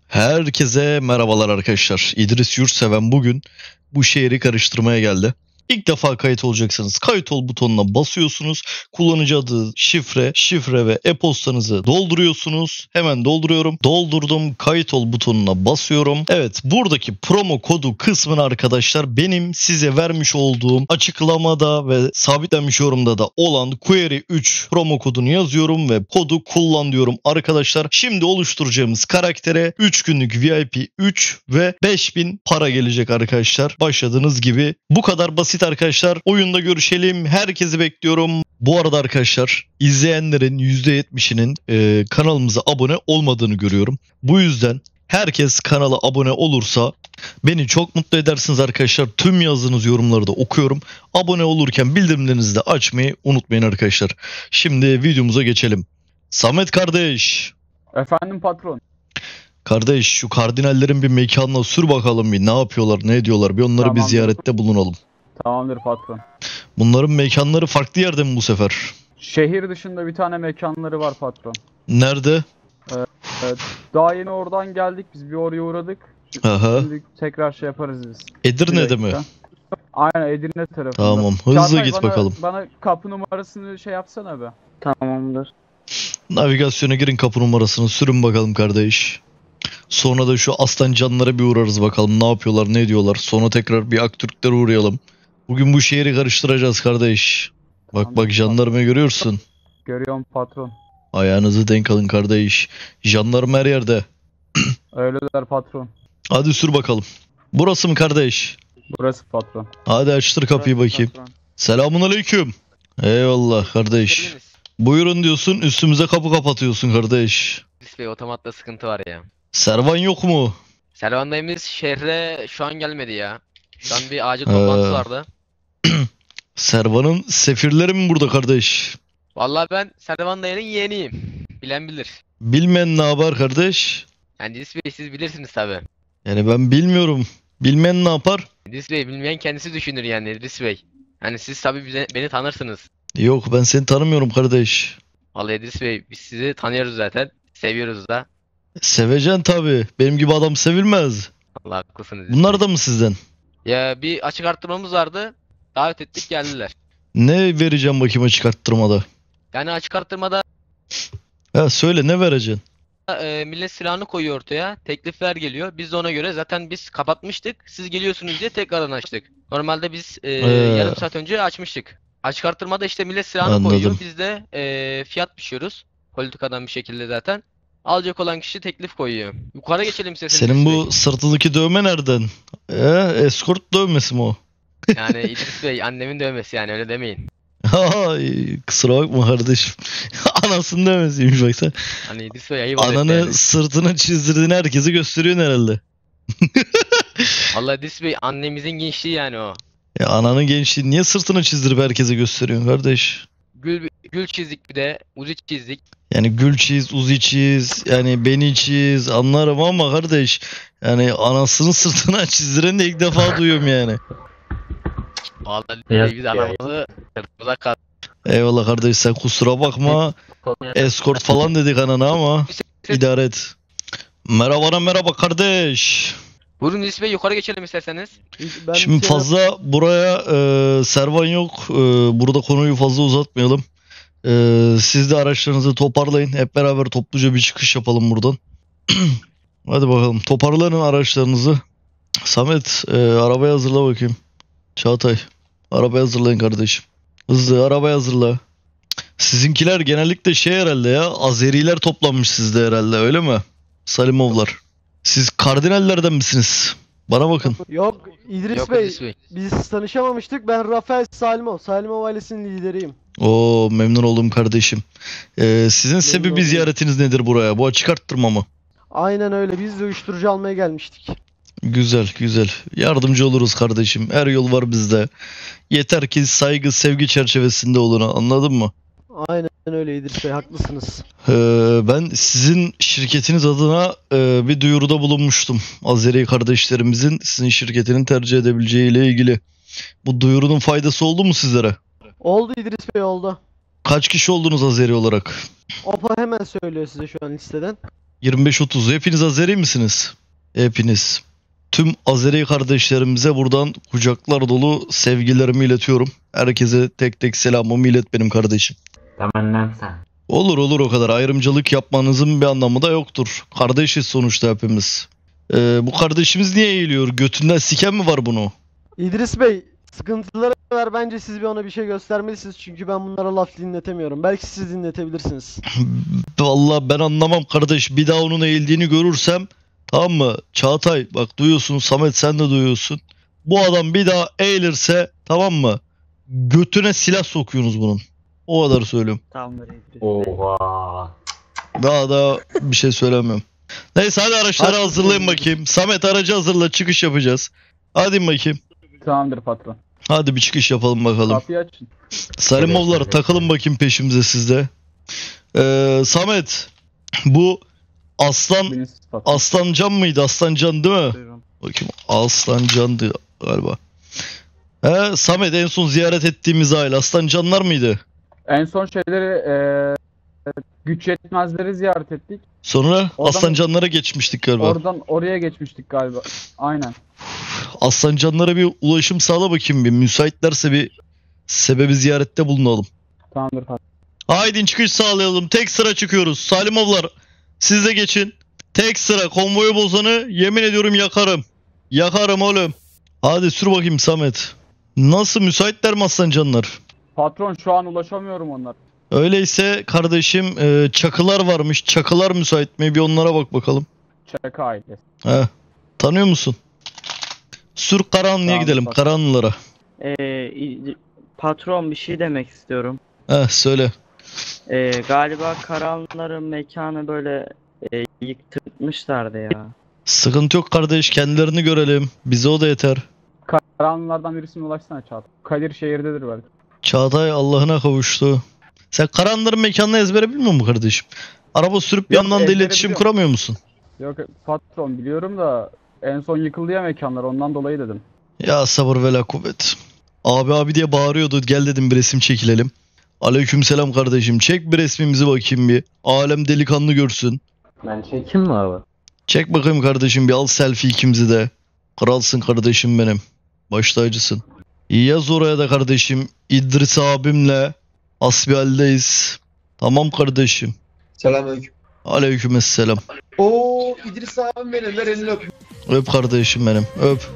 Herkese merhabalar arkadaşlar. İdris Yurtseven bugün bu şehri karıştırmaya geldi. İlk defa kayıt olacaksınız. Kayıt ol butonuna basıyorsunuz. Kullanıcı adı, şifre ve e-postanızı dolduruyorsunuz. Hemen dolduruyorum. Doldurdum. Kayıt ol butonuna basıyorum. Evet, buradaki promo kodu kısmını arkadaşlar benim size vermiş olduğum açıklamada ve sabitlenmiş yorumda da olan Query 3 promo kodunu yazıyorum ve kodu kullan diyorum arkadaşlar. Şimdi oluşturacağımız karaktere 3 günlük VIP 3 ve 5000 para gelecek arkadaşlar. Başladığınız gibi. Bu kadar basit arkadaşlar. Oyunda görüşelim. Herkesi bekliyorum. Bu arada arkadaşlar izleyenlerin %70'inin kanalımıza abone olmadığını görüyorum. Bu yüzden herkes kanala abone olursa beni çok mutlu edersiniz arkadaşlar. Tüm yazdığınız yorumları da okuyorum. Abone olurken bildirimlerinizi de açmayı unutmayın arkadaşlar. Şimdi videomuza geçelim. Samet kardeş. Efendim patron. Kardeş şu kardinallerin bir mekanına sür bakalım bir ne yapıyorlar ne ediyorlar bir onları bir Tamamdır. ziyarette bulunalım. Tamamdır patron. Bunların mekanları farklı yerde mi bu sefer? Şehir dışında bir tane mekanları var patron. Nerede? Evet, daha yeni oradan geldik, biz bir oraya uğradık. Aha. Şimdi tekrar şey yaparız biz. Edirne'de mi? Aynen, Edirne tarafında. Tamam, hızlı Çağatay, git bakalım. Bana kapı numarasını şey yapsana be. Tamamdır. Navigasyona girin, kapı numarasını sürün bakalım kardeş. Sonra da şu aslan canlara bir uğrarız bakalım ne yapıyorlar ne ediyorlar. Sonra tekrar bir Aktürklere uğrayalım. Bugün bu şehri karıştıracağız kardeş. Bak jandarmayı görüyorsun. Görüyorum patron. Ayağınızı denk alın kardeş. Jandarma her yerde. Öyleler patron. Hadi sür bakalım. Burası mı kardeş? Burası patron. Hadi açtır kapıyı bakayım. Selamun aleyküm. Eyvallah kardeş. Geldiniz. Buyurun diyorsun, üstümüze kapı kapatıyorsun kardeş. İdris Bey, otomatta sıkıntı var ya. Servan yok mu? Selvan dayımız şehre şu an gelmedi ya. Şu an bir acil toplantısı vardı. Servan'ın sefirleri mi burada kardeş? Vallahi ben Selvan dayının yeğeniyim. Bilen bilir. Bilmeyen ne yapar kardeş? Yani İdris Bey siz bilirsiniz tabi. Yani ben bilmiyorum. Bilmeyen ne yapar? İdris Bey bilmeyen kendisi düşünür yani İdris Bey. Yani siz tabi beni tanırsınız. Yok, ben seni tanımıyorum kardeş. Vallahi İdris Bey biz sizi tanıyoruz zaten. Seviyoruz da. Seveceksin tabi. Benim gibi adam sevilmez. Allah haklısınız İdris Bunlar Bey. da mı sizden? Ya bir açık arttırmamız vardı. Davet ettik, geldiler. Ne vereceğim bakayım açık arttırmada? Yani açık arttırmada Ha söyle, ne vereceksin? millet silahını koyuyor ortaya. Teklifler geliyor. Biz de ona göre zaten biz kapatmıştık. Siz geliyorsunuz diye tekrardan açtık. Normalde biz yarım saat önce açmıştık. Açık arttırmada işte millet silahını Anladım. koyuyor. Biz de fiyat biçiyoruz. Politikadan bir şekilde zaten. Alacak olan kişi teklif koyuyor. Yukarı geçelim isterseniz. Senin İdris bu Bey. sırtındaki dövme nereden? Escort dövmesi mi o? Yani İdris Bey annemin dövmesi, yani öyle demeyin. Ay, kusura bakma kardeşim. Anasının dövmesiymiş bak sen. Hani İdris Bey ayıp oluyor Ananı yani. sırtını çizdirdiğini herkese gösteriyorsun herhalde. Allah İdris Bey annemizin gençliği yani o. Ya ananın gençliği niye sırtını çizdirip herkese gösteriyorsun kardeş? Gül çizdik, bir de uzi çizdik. Yani gül çiz, uzi çiz, yani beni çiz anlarım ama kardeş. Yani anasının sırtına çizdiren de ilk defa duyuyorum yani. Vallahi İdris Bey biz anamızı sırtımıza kat. Eyvallah kardeş, sen kusura bakma. Escort falan dedik anana ama idare et. Merhaba kardeş. Buyurun İdris Bey, yukarı geçelim isterseniz. Şimdi fazla buraya servan yok. Burada konuyu fazla uzatmayalım. Siz de araçlarınızı toparlayın. Hep beraber topluca bir çıkış yapalım buradan. Hadi bakalım. Toparlayın araçlarınızı. Samet, arabayı hazırla bakayım. Çağatay, arabayı hazırlayın kardeşim. Hızlı arabayı hazırla. Sizinkiler genellikle şey herhalde ya. Azeriler toplanmış sizde herhalde, öyle mi? Salimovlar. Siz kardinallerden misiniz? Bana bakın. Yok İdris Yok Bey, İdris Bey. biz tanışamamıştık. Ben Rafael Salimov. Salimov ailesinin lideriyim. Oo, memnun oldum kardeşim. Sizin sebebi oldum. ziyaretiniz nedir buraya? Bu açık arttırma mı? Aynen öyle. Biz de uyuşturucu almaya gelmiştik. Güzel. Yardımcı oluruz kardeşim. Her yol var bizde. Yeter ki saygı, sevgi çerçevesinde olun. Anladın mı? Aynen öyle İdris Bey, haklısınız. Ben sizin şirketiniz adına bir duyuruda bulunmuştum. Azeri kardeşlerimizin sizin şirketini tercih edebileceği ile ilgili. Bu duyurunun faydası oldu mu sizlere? Oldu İdris Bey, oldu. Kaç kişi oldunuz Azeri olarak? Opa hemen söylüyor size şu an listeden. 25-30. Hepiniz Azeri misiniz? Hepiniz. Tüm Azeri kardeşlerimize buradan kucaklar dolu sevgilerimi iletiyorum. Herkese tek tek selamımı ilet benim kardeşim. Tamam sen. Olur olur, o kadar ayrımcılık yapmanızın bir anlamı da yoktur. Kardeşiz sonuçta hepimiz. Bu kardeşimiz niye eğiliyor? Götünden siken mi var bunu? İdris Bey, sıkıntıları var, bence siz bir ona bir şey göstermelisiniz çünkü ben bunlara laf dinletemiyorum. Belki siz dinletebilirsiniz. Vallahi ben anlamam kardeş. Bir daha onun eğildiğini görürsem, tamam mı? Çağatay bak duyuyorsun, Samet sen de duyuyorsun. Bu adam bir daha eğilirse, tamam mı? Götüne silah sokuyorsunuz bunun. O kadar söylüyorum. Tamamdır İdris. Oha. Daha bir şey söylemiyorum. Neyse hadi araçları Hadi. hazırlayın bakayım. Samet aracı hazırla, çıkış yapacağız. Hadi bakayım. Tamamdır patron. Hadi bir çıkış yapalım bakalım. Kapıyı açın. Salimovlar Evet. takılın bakayım peşimize sizde. Samet, bu Beni siz patron. Aslancan mıydı? Aslancan değil mi? Buyurun. Bakayım, Aslancan'dı galiba. Samet, en son ziyaret ettiğimiz aile Aslancanlar mıydı? En son şeyleri güç yetmezleri ziyaret ettik. Sonra Oradan- Aslancanlara geçmiştik galiba. Oradan oraya geçmiştik galiba. Aynen. Aslancanlara bir ulaşım sağla bakayım bir. Müsaitlerse bir sebebi ziyarette bulunalım. Tamamdır patron. Haydi çıkış sağlayalım. Tek sıra çıkıyoruz. Salimovlar siz de geçin. Tek sıra, konvoyu bozanı yemin ediyorum yakarım. Yakarım oğlum. Hadi sür bakayım Samet. Nasıl, müsaitler mi Aslancanlar? Patron şu an ulaşamıyorum onlar. Öyleyse kardeşim çakılar varmış. Çakılar müsait mi? Bir onlara bak bakalım. Çaka ailesi. He. Tanıyor musun? Sür Karanlı'ya Tamam, gidelim. patron. Karanlılara. Patron bir şey demek istiyorum. Söyle. Galiba Karanların mekanı böyle yıktırmışlardı ya. Sıkıntı yok kardeş. Kendilerini görelim. Bize o da yeter. Karanlılardan birisine ulaşsana Çağatay. Kadir şehirdedir belki. Çağatay Allah'ına kavuştu. Sen Karanlıların mekanını ezbere bilmiyor musun kardeşim? Araba sürüp bir Yok, yandan da ezbere iletişim biliyorum. kuramıyor musun? Yok patron biliyorum da en son yıkıldı ya mekanlar, ondan dolayı dedim. Ya sabır ve la kuvvet. Abi diye bağırıyordu. Gel dedim bir resim çekilelim. Aleykümselam kardeşim. Çek bir resmimizi bakayım bir. Alem delikanlı görsün. Ben çekeyim mi abi? Çek bakayım kardeşim, bir al selfie ikimizi de. Kralsın kardeşim benim. Baş tacısın. Yaz oraya da kardeşim. İdris abimle asbihaldeyiz. Tamam kardeşim. Selamünaleyküm. Aleykümselam. Oo İdris abim benim, ver elini öpeyim. Öp kardeşim benim. Öp.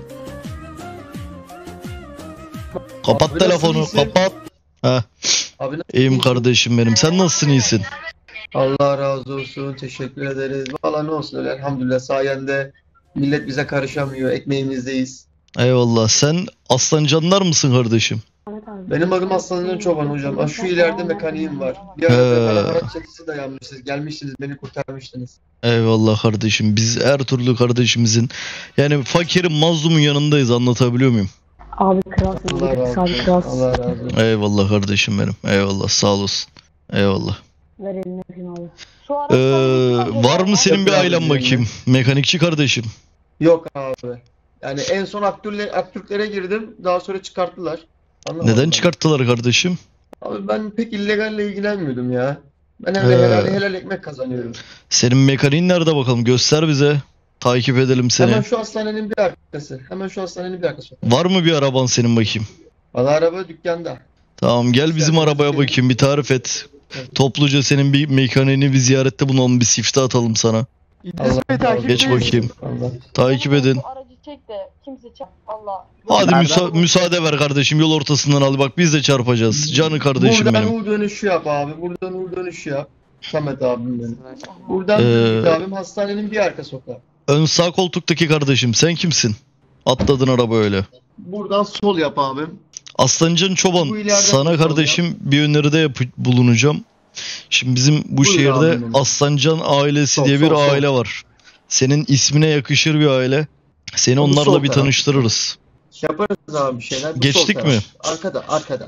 Kapat Abi telefonu. nasılsın, iyisin? Kapat. Heh, Abi iyiyim kardeşim benim. Sen nasılsın, iyisin? Allah razı olsun, teşekkür ederiz. Valla ne olsun öyle, elhamdülillah sayende millet bize karışamıyor, ekmeğimizdeyiz. Eyvallah. Sen Aslancanlar mısın kardeşim? Benim adım Aslancan Çoban hocam. Ha, şu ileride mekaniğim var. Bir ara Arap çetesi dayanmışsınız, gelmiştiniz, beni kurtarmıştınız. Eyvallah kardeşim. Biz her türlü kardeşimizin, yani fakirin mazlumun yanındayız, anlatabiliyor muyum? Abi kralsın. Allah razı Abi olsun. kralsın. Allah razı olsun. Eyvallah kardeşim benim. Eyvallah, sağ olasın. Eyvallah. Ver elini öpeyim abi. Şu araçtan Var mı senin bir Yok ailen abi, bakayım? Mekanikçi kardeşim. Yok abi. Yani en son Aktürklere girdim, daha sonra çıkarttılar. Anlamadım Neden ben. çıkarttılar kardeşim? Abi ben pek illegalle ilgilenmiyordum ya. Ben öyle helal ekmek kazanıyorum. Senin mekaniğin nerede bakalım? Göster bize. Takip edelim seni. Hemen şu hastanenin bir arkası. Hemen şu hastanenin bir arkası. Var mı bir araban senin bakayım? Valla araba dükkanda. Tamam, gel bizim İsterseniz arabaya gelin. bakayım, bir tarif et. Evet. Topluca senin bir mekaniğini bir ziyarette bulunalım, bir sifte atalım sana. İdris Allah Bey razı takip Geç olsun. bakayım. Allah. Takip edin. Aracı çek de kimse çek. Allah. Hadi Nereden? müsaade ver kardeşim, yol ortasından al, bak biz de çarpacağız. Canı kardeşim Buradan benim. U dönüşü yap abi. Buradan U dönüşü yap. Samet abim benim. Buradan Ee, Ümit abim hastanenin bir arka sokağı. Ön sağ koltuktaki kardeşim, sen kimsin? Atladın araba öyle. Buradan sol yap abim. Aslancan Çoban, Bu ileride sana sol kardeşim bir öneride bulunacağım. Şimdi bizim bu Buyur şehirde abim benim. Aslancan ailesi Sol, diye bir sol, sol. aile var. Senin ismine yakışır bir aile. Seni Bu onlarla sol bir taraf. tanıştırırız. Yaparız abi bir şeyler. Bu Geçtik sol taraf. mi? Arkada. Evet,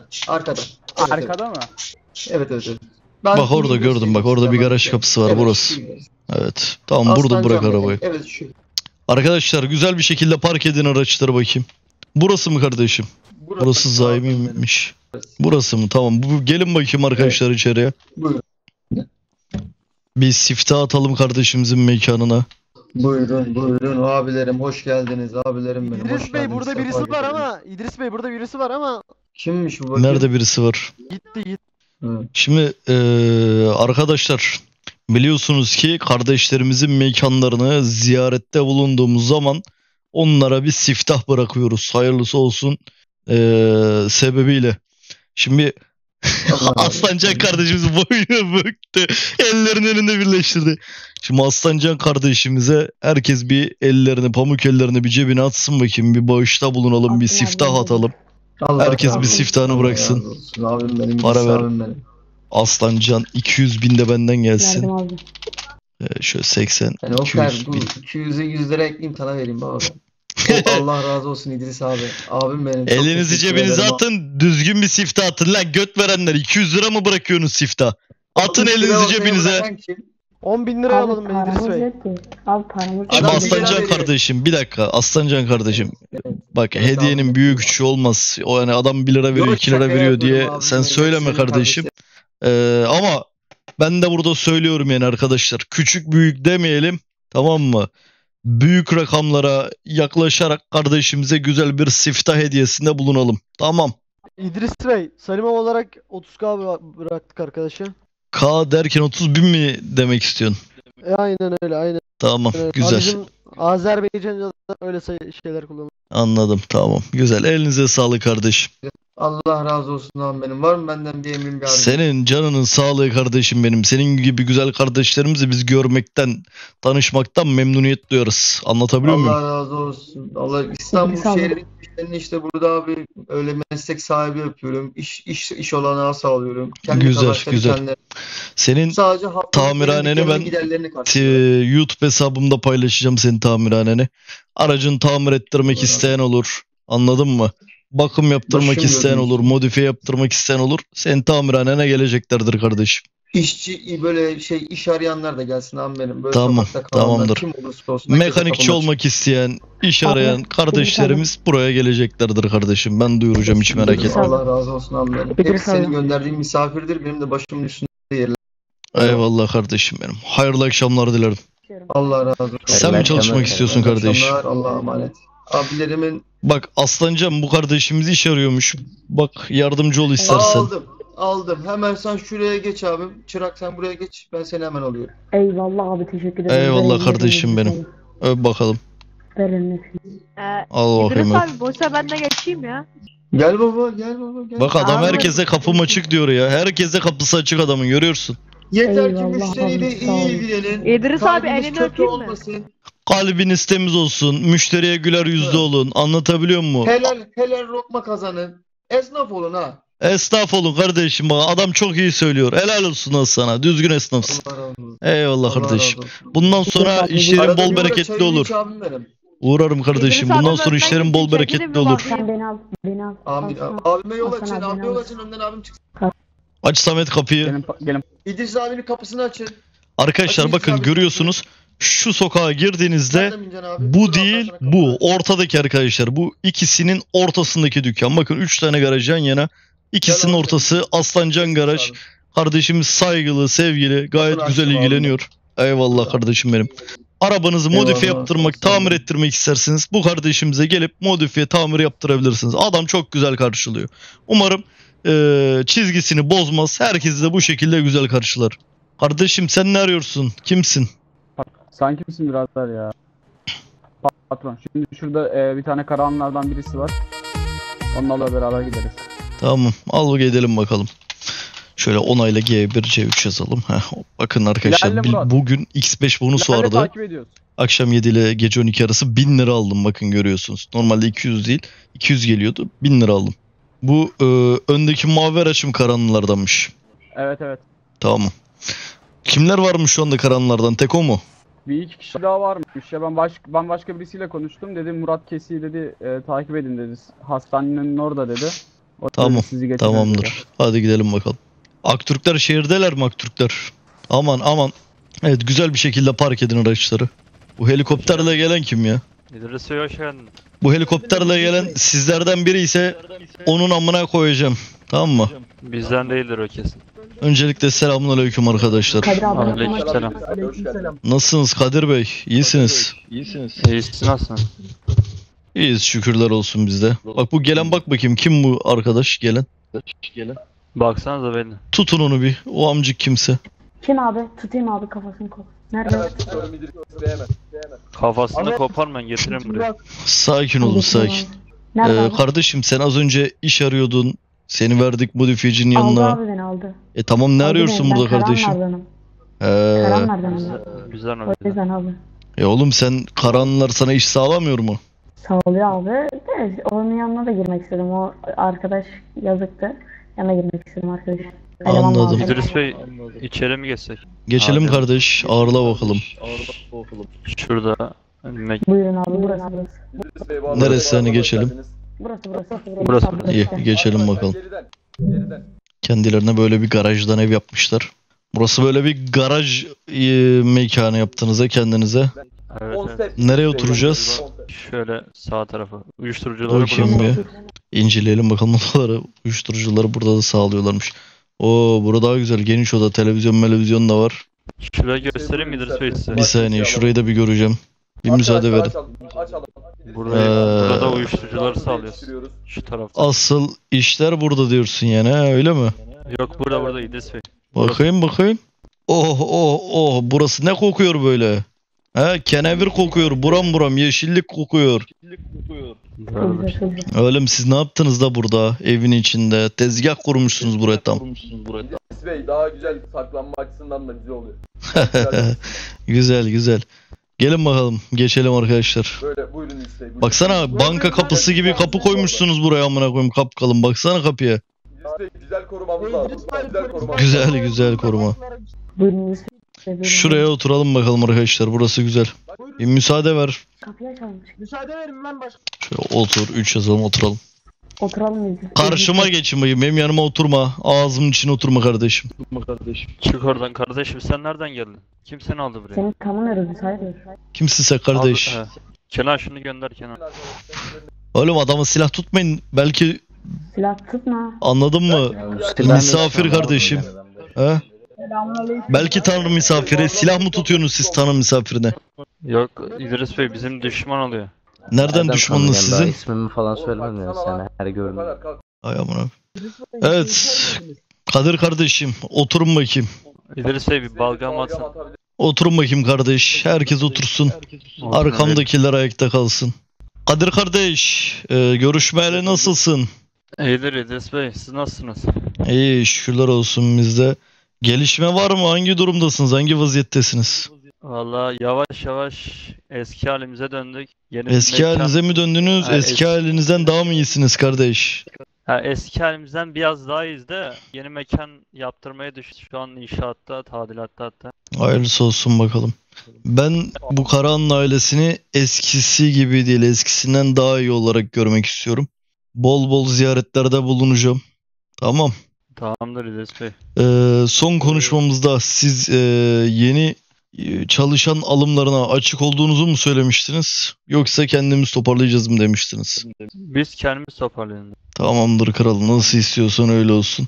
Arkada mı? Evet. Ben Bak orada iyi gördüm, göstereyim bak orada size, bir bak. garaj kapısı var, Evet, burası. şu. Evet. Tamam, burada Aslancan bırak mekanik. arabayı. Evet şu. Arkadaşlar güzel bir şekilde park edin araçları bakayım. Burası mı kardeşim? Burası abi Zaimi'ymiş. Burası mı? Tamam. Gelin bakayım arkadaşlar içeriye. Buyurun. Bir siftah atalım kardeşimizin mekanına. Buyurun buyurun abilerim hoş geldiniz abilerim benim hoş İdris Bey geldiniz. burada Sefa birisi var getirdiniz. ama İdris Bey burada birisi var ama Kimmiş bu bakayım? Nerede birisi var? gitti. Hı. Şimdi arkadaşlar biliyorsunuz ki kardeşlerimizin mekanlarını ziyarette bulunduğumuz zaman onlara bir siftah bırakıyoruz. Hayırlısı olsun sebebiyle. Şimdi Aslancan kardeşimiz boynu büktü. Ellerini önünde birleştirdi. Şimdi Aslancan kardeşimize herkes bir ellerini, pamuk ellerini bir cebine atsın bakayım. Bir bağışta bulunalım, bir siftah atalım. Allah Herkes razı bir olsun. siftahını Allah bıraksın. razı olsun. Abim benim, Para İdris ver. abim benim. Aslancan 200.000 de benden gelsin. Yardım aldım. Şöyle 80, Yani o kadar 200 bu bin. 200'e 100 lira ekleyeyim sana vereyim baba. Allah razı olsun İdris abi. Abim benim. Çok Elinizi teşekkür cebinize ederim. atın. Düzgün bir siftah atın. Lan göt verenler 200 lira mı bırakıyorsunuz siftah? Atın 100 lira elinizi ortaya cebinize. bırakan kim? 10.000 lira Abi alalım be İdris paramız Bey. yok ki. Abi paramız Şimdi Adam yok. bir lira Aslancan veriyor. kardeşim bir dakika. Aslancan kardeşim. Evet. Bak Evet hediyenin abi. büyük küçüğü olmaz. O yani adam 1 lira veriyor Yok, 2 lira şaka veriyor yapıyorum diye abi. sen Benim söyleme senin kardeşim. Ama ben de burada söylüyorum yani arkadaşlar. Küçük büyük demeyelim. Tamam mı? Büyük rakamlara yaklaşarak kardeşimize güzel bir siftah hediyesinde bulunalım. Tamam. İdris Bey, Salimov olarak 30K bıraktık arkadaşa. K derken 30.000 mi demek istiyorsun? Aynen öyle, aynen Tamam. öyle. Güzel. Bizim Azerbaycan'da öyle şeyler kullanılıyor. Anladım. Tamam. Güzel. Elinize sağlık kardeşim. Allah razı olsun abi benim. Var mı benden bir emrin bir arzun? Senin canının sağlığı kardeşim benim. Senin gibi güzel kardeşlerimizi biz görmekten, tanışmaktan memnuniyet duyarız. Anlatabiliyor muyum? Allah razı olsun. Allah İstanbul Sağ olun. şehrinin işlerini işte burada abi öyle meslek sahibi yapıyorum. İş olanağı sağlıyorum. Kendi Güzel, kazançları güzel. kendileri. Senin Sadece haftalık tamirhaneni benim ben giderlerini karşılıyorum. YouTube hesabımda paylaşacağım senin tamirhaneni. Aracın tamir ettirmek Allah isteyen olur. Anladın mı? Bakım yaptırmak Başım isteyen gözüm olur. Modifiye yaptırmak isteyen olur. Senin tamirhanene geleceklerdir kardeşim. İşçi böyle iş arayanlar da gelsin abi benim. Böyle Tamam, sokakta kalanlar tamamdır. kim olursa olsun. herkese Mekanikçi kapım açık. olmak isteyen, iş Abi, arayan kardeşlerimiz buraya geleceklerdir kardeşim. Ben duyuracağım hiç merak etme. Allah razı olsun abi benim. İdris Hepsi senin abi. gönderdiğin misafirdir. Benim de başımın üstünde yerler. Eyvallah kardeşim benim. Hayırlı akşamlar dilerim. Allah razı olsun. Sen mi çalışmak istiyorsun İyi kardeş? akşamlar, Allah'a emanet. Abilerimin Bak Aslancan bu kardeşimiz iş arıyormuş. Bak yardımcı ol istersen. aldım. Hemen sen şuraya geç abim. Çırak sen buraya geç. Ben seni hemen alıyorum. Eyvallah abi teşekkür ederim. Eyvallah Verin, kardeşim verin, benim. Öp bakalım. Verin. Al bakayım. İdris öp. abi boşa ben de geçeyim ya. Gel baba, gel baba, gel. Bak adam Abi. herkese kapım açık diyor ya. Herkese kapısı açık adamın görüyorsun. Yeter ki Eyvallah müşteriyle abi, sağ iyi olun. ilgilenin. İdris abi, Kalbiniz elini kötü öpeyim mi? olmasın. Kalbiniz temiz olsun. Müşteriye güler yüzlü Evet. olun. Anlatabiliyor muyum? Helal lokma kazanın. Esnaf olun ha. Esnaf olun kardeşim bak. Adam çok iyi söylüyor. Helal olsun az sana. Düzgün esnafsın. Allah razı olsun. Eyvallah Allah kardeşim. razı olsun. Bundan sonra Arada işlerin Arada bol bir uğra, bereketli çayını olur. iç abim benim. Uğrarım kardeşim. İdris abi, Bundan sonra ben işlerin bol gidince bereketli gidin mi olur. bakayım? Sen beni al. Amin. Alsana. Abime yol açın. Alsana, Abime beni yol al. açın. Önden abim çıksın. Aç Samet kapıyı. Gelin İdris abinin kapısını açın. Arkadaşlar Açın bakın İdris abi. görüyorsunuz. Şu sokağa girdiğinizde Nerede Mincan abi? bu Dur, değil Allah sana bu. kapı. Ortadaki arkadaşlar. Bu ikisinin ortasındaki dükkan. Bakın 3 tane garaj yan yana. İkisinin Gel abi. ortası Aslancan Garaj. Abi. Kardeşimiz saygılı, sevgili, gayet Kapını güzel açtım abi. ilgileniyor. Eyvallah kardeşim benim. Arabanızı Eyvallah, modifiye yaptırmak, sağ olun. tamir ettirmek isterseniz bu kardeşimize gelip modifiye, tamir yaptırabilirsiniz. Adam çok güzel karşılıyor. Umarım çizgisini bozmaz. Herkesi de bu şekilde güzel karşılar. Kardeşim sen ne arıyorsun? Kimsin? Sen kimsin birader ya? Patron. Şimdi şurada bir tane karavanlardan birisi var. Onlarla beraber gideriz. Tamam. Al gidelim bakalım. Şöyle onayla G1 C3 yazalım. Bakın arkadaşlar İlerle Murat. bugün X5 bonus Nerede vardı. takip ediyoruz? Akşam 7 ile gece 12 arası 1000 lira aldım bakın görüyorsunuz. Normalde 200 değil 200 geliyordu 1000 lira aldım. Bu öndeki mavi araçım karanlılardanmış. Evet. Tamam. Kimler varmış şu anda karanlılardan? Tek o mu? Bir iki kişi daha varmış ya ben başka birisiyle konuştum dedi Murat Kesi dedi takip edin dedi hastanenin orada dedi. O Tamam, dedi, sizi getirir Tamamdır. dedi. Hadi gidelim bakalım. Aktürkler şehirdeler mi Aktürkler? Aman. Evet güzel bir şekilde park edin araçları. Bu helikopterle gelen kim ya? İdris Bey hoş geldin. Bu helikopterle gelen sizlerden biri ise onun amına koyacağım. Tamam mı? Bizden değildir o kesin. Öncelikle selamünaleyküm arkadaşlar. Kadir abi. Aleykümselam. Nasılsınız Kadir Bey? İyisiniz. İyisin nasılsın? İyiyiz şükürler olsun bizde. Bak bu gelen bak bakayım kim bu arkadaş gelen? Baksanıza beni. Tutun onu bir. O amcık kimse. Kim abi? Tutayım abi kafasını kop. Nerede? Kafasını koparmayın getirin buraya. Sakin olun sakin. Nerede abi? Kardeşim sen az önce iş arıyordun. Seni verdik modifiyecinin Aldı yanına. abi beni aldı. Tamam ne Aldı arıyorsun beni. burada Ben kardeşim? Karanlardanım. He. Karanlardanım. Güzel O yüzden abi. Oğlum sen Karanlar sana iş sağlamıyor mu? Sağlıyor abi. De onun yanına da girmek istedim. O arkadaş yazıktı. Yanına girmek istedim arkadaş. Eleman Anladım. lazım. İdris Bey içeri mi geçsek? Geçelim Abi. kardeş. Ağırla bakalım. Şurada. Buyurun abi burası. Neresi hani geçelim? Burası. İyi geçelim bakalım. Kendilerine böyle bir garajdan ev yapmışlar. Burası böyle bir garaj mekanı yaptınız ha kendinize. Evet. Nereye oturacağız? Şöyle sağ tarafa. Uyuşturucuları Bakayım burası. bir. İnceleyelim bakalım odaları. Uyuşturucuları burada da sağlıyorlarmış. Oo burada daha güzel. Geniş oda. Televizyon da var. Şuraya göstereyim mi İdris Bey size? Bir saniye şurayı da bir göreceğim. Bir müsaade verin. Burada uyuşturucuları sağlıyoruz. Şu tarafta. Asıl işler burada diyorsun yani ha, öyle mi? Yok burada İdris Bey. Bakayım. Oh burası ne kokuyor böyle? He kenevir kokuyor. Buram yeşillik kokuyor. Oğlum siz ne yaptınız da burada evin içinde? Tezgah kurmuşsunuz buraya tam. Bey daha güzel saklanma açısından da güzel oluyor. Güzel. Gelin bakalım. Geçelim arkadaşlar. Böyle buyurun işte. Baksana banka kapısı gibi kapı koymuşsunuz buraya amına koyayım kapkalın. Baksana kapıya. Güzel korumamız lazım. Güzel koruma. Buyurun. Şuraya oturalım bakalım arkadaşlar. Burası güzel. Bir müsaade ver. Kapıyı açalım. Müsaade verin lan başka. Şöyle otur. 3 yazalım oturalım. Oturalım biz. Karşıma geçin bakayım. Benim yanıma oturma. Ağzımın içine oturma kardeşim. Çık oradan kardeşim sen nereden geldin? Kim seni aldı buraya? Seni tanımıyoruz biz hayır. Kimsin sen kardeş? He. Kenan şunu gönder Kenan. Oğlum adama silah tutmayın. Belki Silah tutma. anladın mı? Misafir kardeşim. He? Belki tanrı misafiri. Silah mı tutuyorsunuz siz tanrı misafirine? Yok İdris Bey bizim düşman oluyor. Nereden düşmanınız sizin? İsmimi falan söylemem ya sana her gördüm. Ay amına. Evet. Kadir kardeşim oturun bakayım. İdris Bey bir balgam atsın. Oturun bakayım kardeş. Herkes otursun. Arkamdakiler ayakta kalsın. Kadir kardeş, görüşmeyeli nasılsın? İyidir İdris Bey siz nasılsınız? İyi şükürler olsun bizde. Gelişme var mı? Hangi durumdasınız? Hangi vaziyettesiniz? Valla yavaş yavaş eski halimize döndük. Yeni Eski mekan- halinize mi döndünüz? Ha, Eski halinizden daha mı iyisiniz kardeş? Ha, eski halimizden biraz daha iyiyiz de yeni mekan yaptırmaya düştük. Şu an inşaatta, tadilatta hatta. Hayırlısı olsun bakalım. Ben bu Karahanlı ailesini eskisi gibi değil, eskisinden daha iyi olarak görmek istiyorum. Bol bol ziyaretlerde bulunacağım. Tamam. Tamamdır İdris Bey. Son konuşmamızda siz yeni çalışan alımlarına açık olduğunuzu mu söylemiştiniz? Yoksa kendimiz toparlayacağız mı demiştiniz? Biz kendimiz toparlayalım. Tamamdır kralım. Nasıl istiyorsan öyle olsun.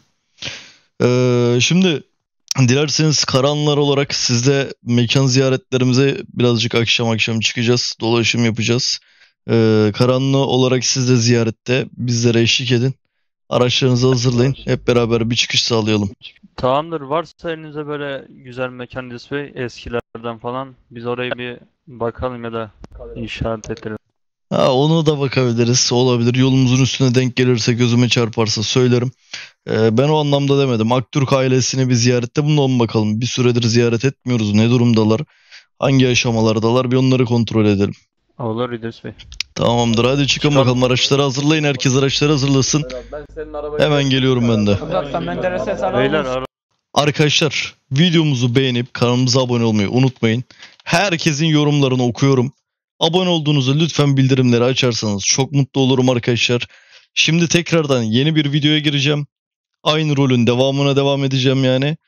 Şimdi dilerseniz Karanlar olarak sizde mekan ziyaretlerimize birazcık akşam çıkacağız. Dolaşım yapacağız. Karanlı olarak siz de ziyarette bizlere eşlik edin. Araçlarınızı hazırlayın. Hep beraber bir çıkış sağlayalım. Tamamdır. Varsa elinizde böyle güzel mekan İdris Bey eskilerden falan biz oraya bir bakalım ya da işaret edelim. Ha, onu da bakabiliriz. Olabilir. Yolumuzun üstüne denk gelirse gözüme çarparsa söylerim. Ben o anlamda demedim. Aktürk ailesini bir ziyarette bulunalım bakalım. Bir süredir ziyaret etmiyoruz. Ne durumdalar? Hangi aşamalardalar? Bir onları kontrol edelim. Olur İdris Bey. Tamamdır. Hadi çıkın Çıkalım. bakalım. Araçları hazırlayın. Herkes araçları hazırlasın. Hemen geliyorum ben de. Beyler Arkadaşlar videomuzu beğenip kanalımıza abone olmayı unutmayın. Herkesin yorumlarını okuyorum. Abone olduğunuzda lütfen bildirimleri açarsanız çok mutlu olurum arkadaşlar. Şimdi tekrardan yeni bir videoya gireceğim. Aynı rolün devamına devam edeceğim yani.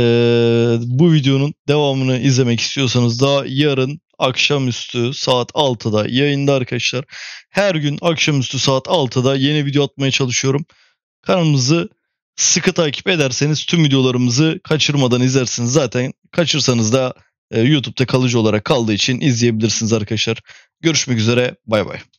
Bu videonun devamını izlemek istiyorsanız daha yarın akşamüstü saat 6'da yayında arkadaşlar. Her gün akşamüstü saat 6'da yeni video atmaya çalışıyorum. Kanalımızı Sıkı takip ederseniz tüm videolarımızı kaçırmadan izlersiniz. Zaten kaçırsanız da YouTube'da kalıcı olarak kaldığı için izleyebilirsiniz arkadaşlar. Görüşmek üzere. Bay bay.